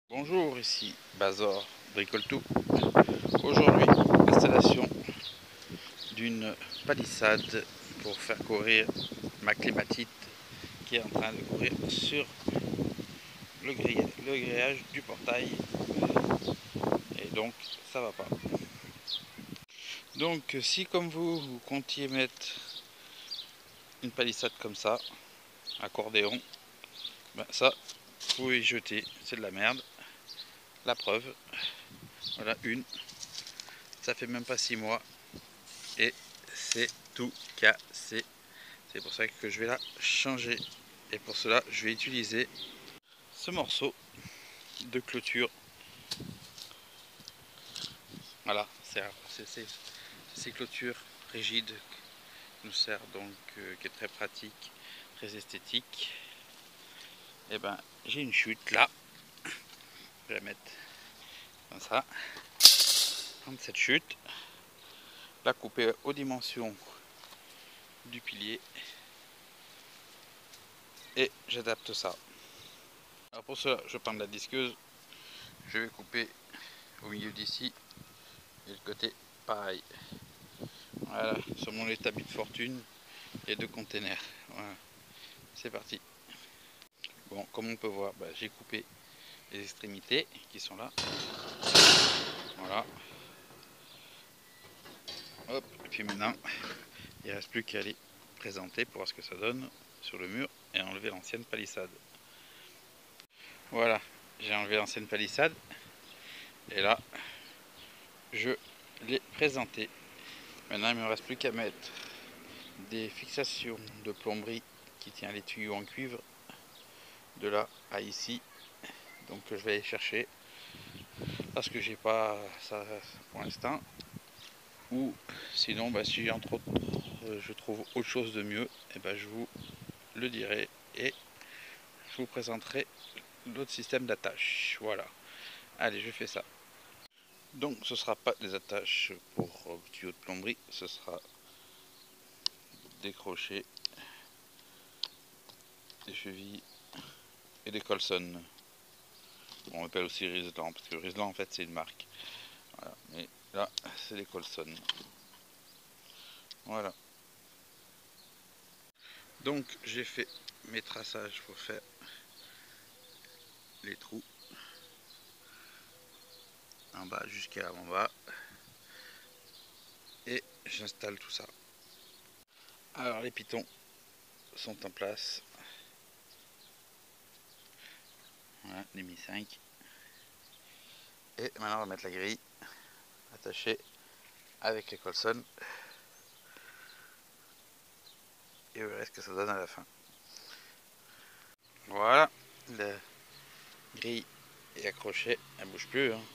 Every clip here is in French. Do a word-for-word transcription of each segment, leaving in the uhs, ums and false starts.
Bonjour, ici Bazor Bricole Tout. Aujourd'hui, installation d'une palissade pour faire courir ma clématite qui est en train de courir sur le grillage, le grillage du portail, et donc ça va pas. Donc si comme vous, vous comptiez mettre une palissade comme ça, accordéon, ben ça, vous pouvez jeter, c'est de la merde. La preuve, voilà une, ça fait même pas six mois et c'est tout cassé. C'est pour ça que je vais la changer, et pour cela je vais utiliser ce morceau de clôture. Voilà, c'est ces clôtures rigides qui nous sert donc, euh, qui est très pratique, très esthétique. Et ben j'ai une chute là, je vais la mettre comme ça, prendre cette chute, la couper aux dimensions du pilier et j'adapte ça. Alors pour cela je prends de la disqueuse, je vais couper au milieu d'ici et le côté pareil. Voilà, sur mon établi de fortune, il y a deux containers. Voilà, c'est parti. Bon, comme on peut voir, bah, j'ai coupé les extrémités qui sont là. Voilà. Hop, et puis maintenant, il ne reste plus qu'à les présenter pour voir ce que ça donne sur le mur et enlever l'ancienne palissade. Voilà, j'ai enlevé l'ancienne palissade et là, je l'ai présenté. Maintenant, il ne me reste plus qu'à mettre des fixations de plomberie qui tient les tuyaux en cuivre de là à ici. Donc je vais aller chercher parce que j'ai pas ça pour l'instant, ou sinon bah, si entre autres je trouve autre chose de mieux, et ben je vous le dirai et je vous présenterai l'autre système d'attache. Voilà, allez, je fais ça. Donc ce sera pas des attaches pour tuyaux de plomberie, ce sera des crochets, des chevilles et des colsons. On appelle aussi Rislan, parce que Rislan en fait c'est une marque. Voilà. Mais là c'est des colsons. Voilà. Donc j'ai fait mes traçages pour faire les trous en bas jusqu'à en bas et j'installe tout ça. Alors les pitons sont en place. Voilà, les Mi cinq. Et maintenant on va mettre la grille attachée avec les colsons et vous verrez ce que ça donne à la fin. Voilà, la grille est accrochée, elle ne bouge plus. Hein.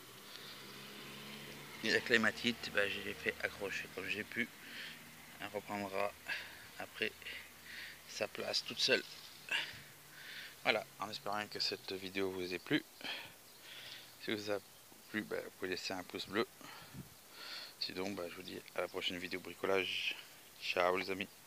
Et la clématite, ben, je l'ai fait accrocher comme j'ai pu. Elle reprendra après sa place toute seule. Voilà, en espérant que cette vidéo vous ait plu. Si vous a plu, ben, vous pouvez laisser un pouce bleu. Sinon, ben, je vous dis à la prochaine vidéo bricolage. Ciao les amis.